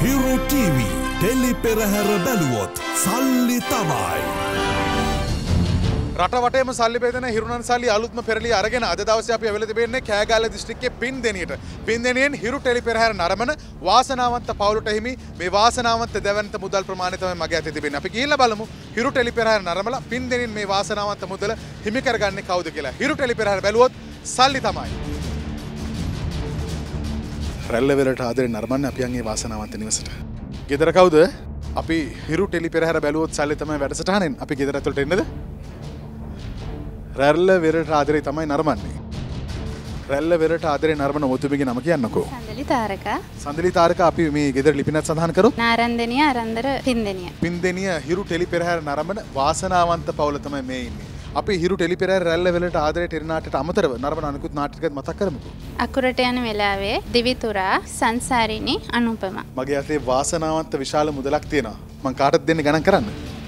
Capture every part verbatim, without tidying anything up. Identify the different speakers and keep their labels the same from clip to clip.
Speaker 1: Hero T V ටෙලි පෙරහැර බැලුවොත් සල්ලි තමයි.
Speaker 2: රට වටේම සල්ලි බෙදෙන හිරුණන් සල්ලි අලුත්ම පෙරළිය අරගෙන අද දවසේ අපි ඇවිල්ලා තිබෙන්නේ කෑගල්ල දිස්ත්‍රික්කයේ පින්දෙනියට. පින්දෙනියෙන් හිරු ටෙලි පෙරහැර නරඹන වාසනාවන්ත පවුලට හිමි මේ වාසනාවන්ත දෙවන්ත මුදල් ප්‍රමාණය තමයි මගේ අතේ තිබෙන්නේ. අපි ගිහිල්ලා බලමු හිරු ටෙලි පෙරහැර නරඹලා පින්දෙනින් මේ වාසනාවන්ත මුදල හිමි කරගන්නේ කවුද කියලා. හිරු ටෙලි පෙරහැර බැලුවොත් සල්ලි තමයි. රැල්ල වෙලට ආදරේ නරඹන්නේ අපි යන්නේ වාසනාවන්ත නිවසට. ගෙදර කවුද? අපි හිරු ටෙලි පෙරහැර බැලුවොත් සල්ලි තමයි වැඩසටහනෙන්. අපි ගෙදර ඇතුළට එන්නද? රැල්ල වෙරට ආදරේ තමයි නරඹන්නේ. රැල්ල වෙරට ආදරේ නරඹන ඔබතුමීගේ නම කියන්නකෝ.
Speaker 3: සඳලි තාරකා.
Speaker 2: සඳලි තාරකා අපි මේ ගෙදර ලිපිනත් සඳහන් කරමු.
Speaker 3: නාරන්දනිය අරන්දර පින්දෙනිය.
Speaker 2: පින්දෙනිය හිරු ටෙලි පෙරහැර නරඹන වාසනාවන්ත පවුල තමයි මේ ඉන්නේ. අපි හිරු ටෙලි පෙරහැර රැල්ල වෙලට ආදරේ ටෙලි නාට්‍යයට අමතරව නරඹන අනිකුත් නාට්‍ය ටිකත් මතක් කරමුකෝ.
Speaker 3: අකුරට යන වෙලාවේ දිවිතුරා සංසාරිනි අනුපම.
Speaker 2: මගේ අතේ වාසනාවන්ත විශාල මුදලක් තියෙනවා. මං කාටද දෙන්නේ ගණන් කරන්න?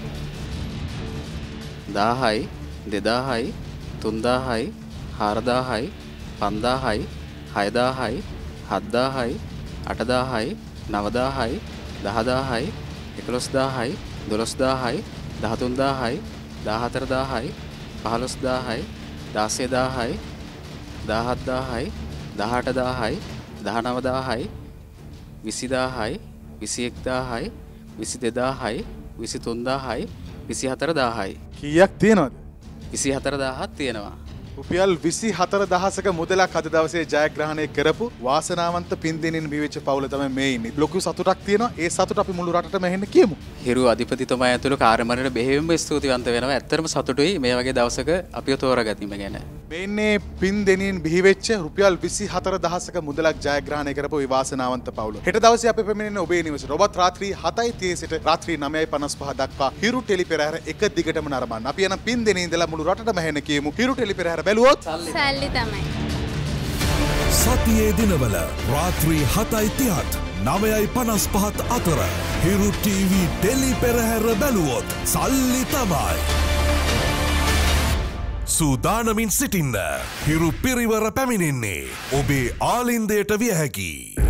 Speaker 4: දාහයි දෙදාහයි තුන්දාහයි හාරදාහයි පන්දාහයි හයදාහයි හත්දාහයි අටදාහයි නවදාහයි දහදාහයි එකොළොස්දාහයි දොළොස්දාහයි දහතුන්දාහයි දාහතරදාහයි පහළොස්දාහයි දාසයදාහයි දාහත්දාහයි දහඅටදාහයි දහනවදාහයි විසිදාහයි විසිඑක්දාහයි විසිදෙදාහයි විසිතුන්දාහයි විසිහතරදාහයි.
Speaker 2: කීයක් තියෙනවද?
Speaker 4: විසිහතරදාහක් තියෙනවා.
Speaker 2: රුපියල් විසිහතර දහසක මුදලක් අද දවසේ ජයග්‍රහණය කරපු වාසනාවන්ත පින්දෙනින් බිහිවෙච්ච පවුල තමයි මේ ඉන්නේ. ලොකු සතුටක් තියෙනවා. ඒ සතුට අපි මුළු රටටම එහෙන්න කියමු.
Speaker 4: හිරු අධිපතිතුමා ඇතුළු කාර්යමණ්ඩලයට බෙහෙවින්ම ස්තුතිවන්ත වෙනවා. ඇත්තටම සතුටුයි මේ වගේ දවසක අපිව තෝරාගැනීම ගැන. මේ
Speaker 2: ඉන්නේ පින්දෙනින් බිහිවෙච්ච රුපියල් විසිහතර දහසක මුදලක් ජයග්‍රහණය කරපු මේ වාසනාවන්ත පවුල. හෙට දවසේ අපි පැමිණෙන්නේ ඔබේ නිවසට. ඔබත් රාත්‍රී හතයි තිහේ සිට රාත්‍රී නවයයි පනස් පහ දක්වා හිරු ටෙලි පෙරහැර එක දිගටම නරඹන්න. අපි යන පින්දෙනින් ඉඳලා මුළු රටටම එහෙන්න කියමු. හිරු ටෙලි පෙරහැර බැලුවොත්
Speaker 3: සල්ලි තමයි.
Speaker 1: සතියේ දිනවල රාත්‍රී හතයි තිහත් නවයයි පනස් පහත් අතර හිරු ටීවී ටෙලි පෙරහැර බැලුවොත් සල්ලි තමයි. සූදානමින් සිටින්න. හිරු පිරිවර පැමිණෙන්නේ ඔබේ ආලින්දයට විය හැකි.